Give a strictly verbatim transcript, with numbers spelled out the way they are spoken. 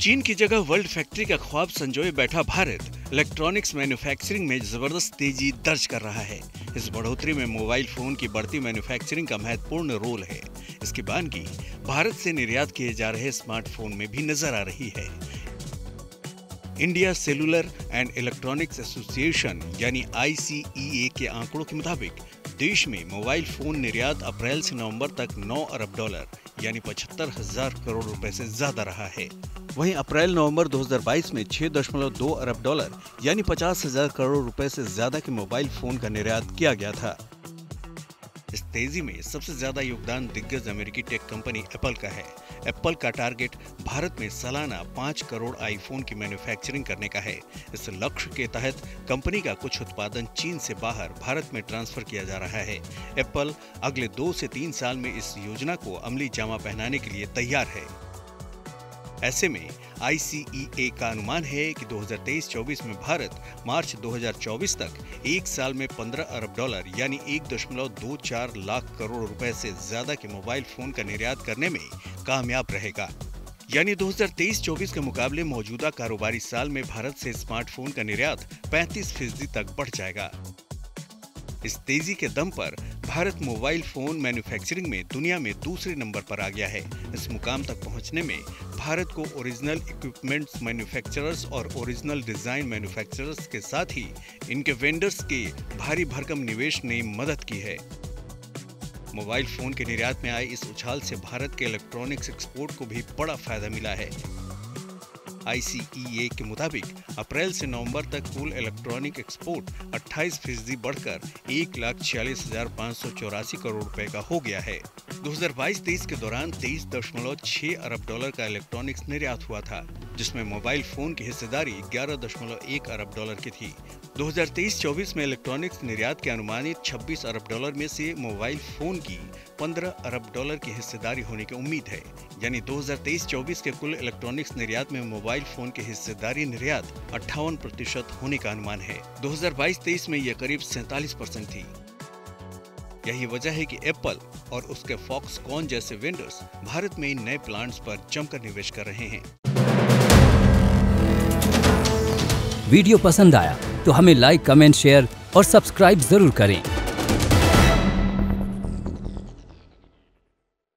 चीन की जगह वर्ल्ड फैक्ट्री का ख्वाब संजोए बैठा भारत इलेक्ट्रॉनिक्स मैन्युफैक्चरिंग में जबरदस्त तेजी दर्ज कर रहा है। इस बढ़ोतरी में मोबाइल फोन की बढ़ती मैन्युफैक्चरिंग का महत्वपूर्ण रोल है। इसकी बानगी भारत से निर्यात किए जा रहे स्मार्टफोन में भी नजर आ रही है। India cellular and electronics association यानी आई सी ई ए के आंकड़ों के मुताबिक देश में मोबाइल फोन निर्यात अप्रैल से नवंबर तक नौ अरब डॉलर यानी पचहत्तर हजार करोड़ रुपए से ज्यादा रहा है। वहीं अप्रैल नवंबर दो हज़ार बाईस में छह दशमलव दो अरब डॉलर यानी पचास हजार करोड़ रुपए से ज्यादा के मोबाइल फोन का निर्यात किया गया था। इस तेजी में सबसे ज्यादा योगदान दिग्गज अमेरिकी टेक कंपनी एप्पल का है। एप्पल का टारगेट भारत में सालाना पाँच करोड़ आईफोन की मैन्युफैक्चरिंग करने का है। इस लक्ष्य के तहत कंपनी का कुछ उत्पादन चीन से बाहर भारत में ट्रांसफर किया जा रहा है। एप्पल अगले दो से तीन साल में इस योजना को अमली जामा पहनाने के लिए तैयार है। ऐसे में आई सी ई ए का अनुमान है कि दो हज़ार तेईस चौबीस में भारत मार्च दो हज़ार चौबीस तक एक साल में पंद्रह अरब डॉलर यानी एक दशमलव दो चार लाख करोड़ रुपए से ज्यादा के मोबाइल फोन का निर्यात करने में कामयाब रहेगा। यानी दो हज़ार तेईस चौबीस के मुकाबले मौजूदा कारोबारी साल में भारत से स्मार्टफोन का निर्यात पैंतीस फीसदी तक बढ़ जाएगा। इस तेजी के दम पर भारत मोबाइल फोन मैन्युफैक्चरिंग में दुनिया में दूसरे नंबर पर आ गया है। इस मुकाम तक पहुंचने में भारत को ओरिजिनल इक्विपमेंट्स मैन्युफैक्चरर्स और ओरिजिनल डिजाइन मैन्युफैक्चरर्स के साथ ही इनके वेंडर्स के भारी भरकम निवेश ने मदद की है। मोबाइल फोन के निर्यात में आए इस उछाल से भारत के इलेक्ट्रॉनिक्स एक्सपोर्ट को भी बड़ा फायदा मिला है। आई सी ई ए के मुताबिक अप्रैल से नवंबर तक कुल इलेक्ट्रॉनिक एक्सपोर्ट अट्ठाईस फीसदी बढ़कर एक लाख छियालीस हजार पाँच सौ चौरासी करोड़ रुपए का हो गया है। दो हज़ार बाईस तेईस के दौरान तेईस दशमलव छह अरब डॉलर का इलेक्ट्रॉनिक्स निर्यात हुआ था, जिसमें मोबाइल फोन की हिस्सेदारी ग्यारह दशमलव एक अरब डॉलर की थी। दो हज़ार तेईस चौबीस में इलेक्ट्रॉनिक्स निर्यात के अनुमानित छब्बीस अरब डॉलर में से मोबाइल फोन की पंद्रह अरब डॉलर की हिस्सेदारी होने की उम्मीद है। यानी दो हज़ार तेईस चौबीस के कुल इलेक्ट्रॉनिक्स निर्यात में मोबाइल फोन की हिस्सेदारी निर्यात अट्ठावन प्रतिशत होने का अनुमान है। दो हज़ार बाईस तेईस में यह करीब सैंतालीस परसेंट थी। यही वजह है कि एप्पल और उसके फॉक्सकॉन जैसे वेंडर्स भारत में नए प्लांट्स पर जमकर निवेश कर रहे हैं। वीडियो पसंद आया तो हमें लाइक, कमेंट, शेयर और सब्सक्राइब जरूर करें।